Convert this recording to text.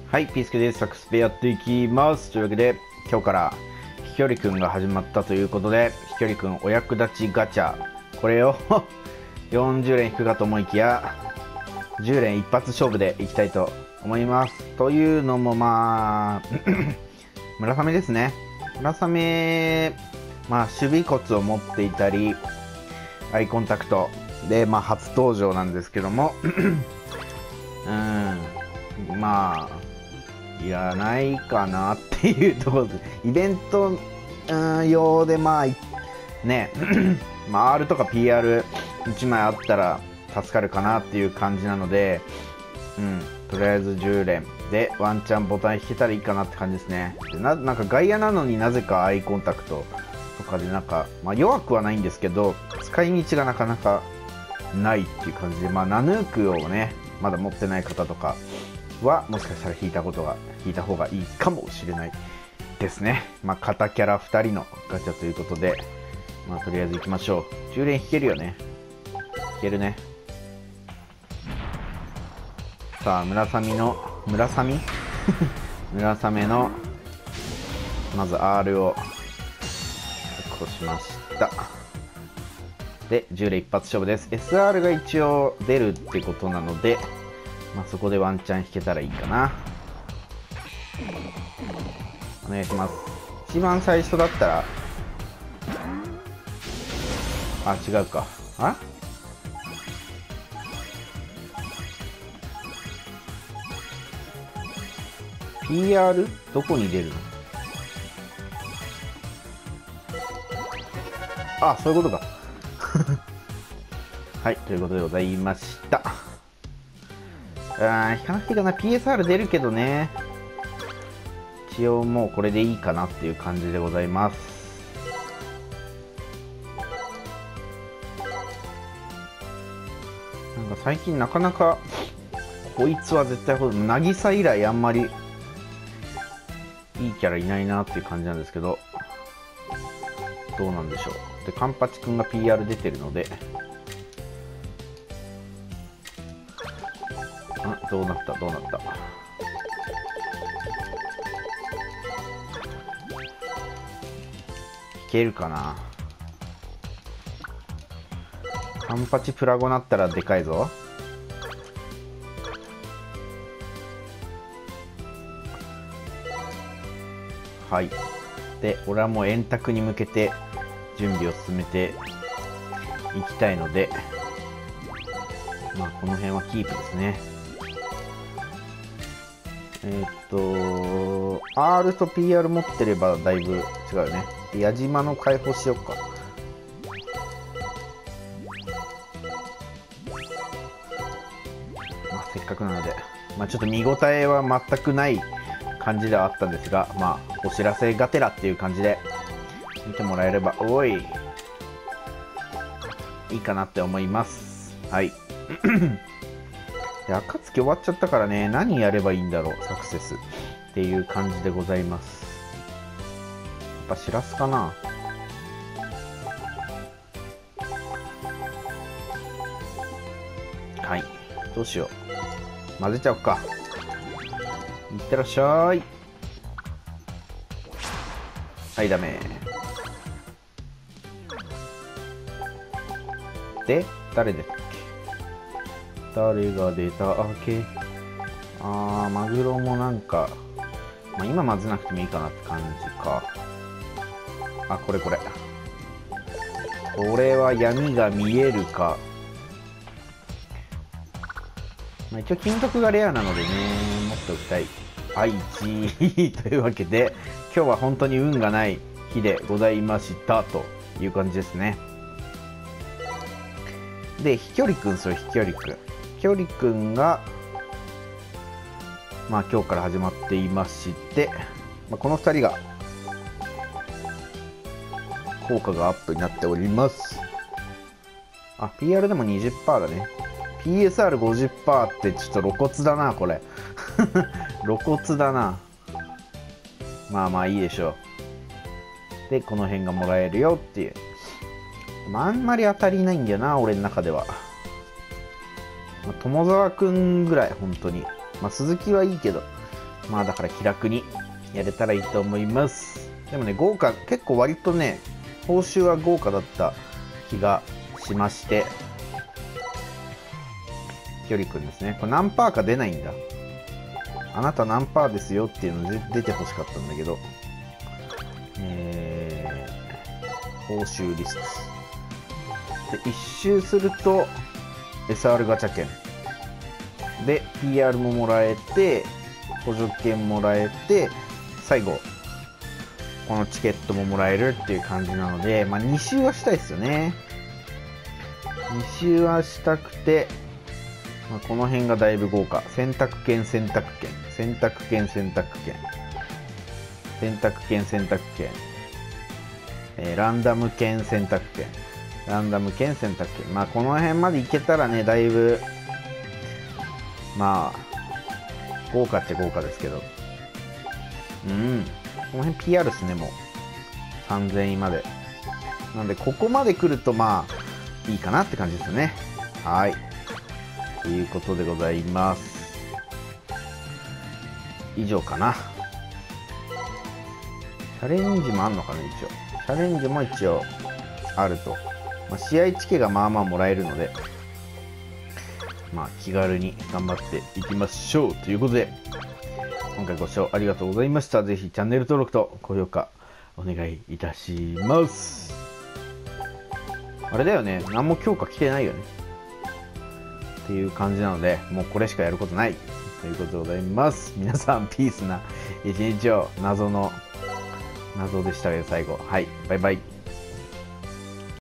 はい、ピースケです。サクスペやっていきます。というわけで、今日から飛距離くんが始まったということで、飛距離くんお役立ちガチャ、これを40連引くかと思いきや、10連一発勝負でいきたいと思います。というのも、村雨ですね。村雨、守備コツを持っていたり、アイコンタクトで、初登場なんですけども、いらないかなっていうところで、イベント用でねR とか PR1 枚あったら助かるかなっていう感じなので、とりあえず10連でワンチャンボタン引けたらいいかなって感じですね。でなんか外野なのになぜかアイコンタクトとかで弱くはないんですけど、使い道がなかなかないっていう感じで、ナヌークをねまだ持ってない方とかはもしかしたら引いた方がいいかもしれないですね。片キャラ2人のガチャということで、とりあえず行きましょう。10連引けるよね。引けるね。さあ村雨のまず R を確保しました。で10連一発勝負です。 SR が一応出るってことなので、そこでワンチャン引けたらいいかな。お願いします。一番最初だったら違うか。PR どこに出るの？そういうことかはい、ということでございました。引かなくていいかな。 PSR 出るけどね、一応もうこれでいいかなっていう感じでございます。最近なかなかこいつは絶対渚以来あんまりいいキャラいないなっていう感じなんですけど、どうなんでしょう。でカンパチくんが PR 出てるので、どうなったいけるかな。カンパチプラゴなったらでかいぞ。はい。で俺はもう円卓に向けて準備を進めていきたいので、この辺はキープですね。R と PR 持ってればだいぶ違うね。で矢島の解放しようか。せっかくなので、ちょっと見応えは全くない感じではあったんですが、お知らせがてらっていう感じで見てもらえればいいかなって思います。はいで暁終わっちゃったからね、何やればいいんだろう。サクセスっていう感じでございます。やっぱしらすかな。はい、どうしよう。混ぜちゃおうか。いってらっしゃい。はい、ダメで、誰だっけ。誰が出たっけ。マグロも今混ぜなくてもいいかなって感じか。これは闇が見えるか。一応金属がレアなのでね、持っておきたい。1というわけで今日は本当に運がない日でございましたという感じですね。で飛距離くん、飛距離くんが今日から始まっていまして、この2人が効果がアップになっております。PR でも 20% だね。 PSR50% ってちょっと露骨だなこれ露骨だな。いいでしょう。でこの辺がもらえるよっていう。あんまり当たりないんだよな俺の中では。友沢くんぐらい本当に。鈴木はいいけどまあだから気楽にやれたらいいと思います。でもね、豪華、結構割とね、報酬は豪華だった気がしまして、ひよりくんですね。これ何パーか出ないんだ。あなた何パーですよっていうので出てほしかったんだけど、報酬リストで1周すると SR ガチャ券で PR ももらえて、補助券もらえて、最後このチケットももらえるっていう感じなので、まあ、2周はしたいですよね。2周はしたくて、まあ、この辺がだいぶ豪華。選択権選択権選択権選択権選択権選択権、ランダム券選択権ランダム券選択権、まあこの辺までいけたらね、だいぶまあ豪華っちゃ豪華ですけど、この辺 PR ですね。もう3000位までなんで、ここまで来るとまあいいかなって感じですよね。はい、ということでございます。以上かな。チャレンジもあんのかな。一応チャレンジも一応あると、まあ、試合チケがまあまあもらえるので、まあ気軽に頑張っていきましょうということで、今回ご視聴ありがとうございました。ぜひチャンネル登録と高評価お願いいたします。あれだよね、何も強化来てないよねっていう感じなので、もうこれしかやることないということでございます。皆さんピースな一日を。謎でしたけど最後、はい、バイバイ。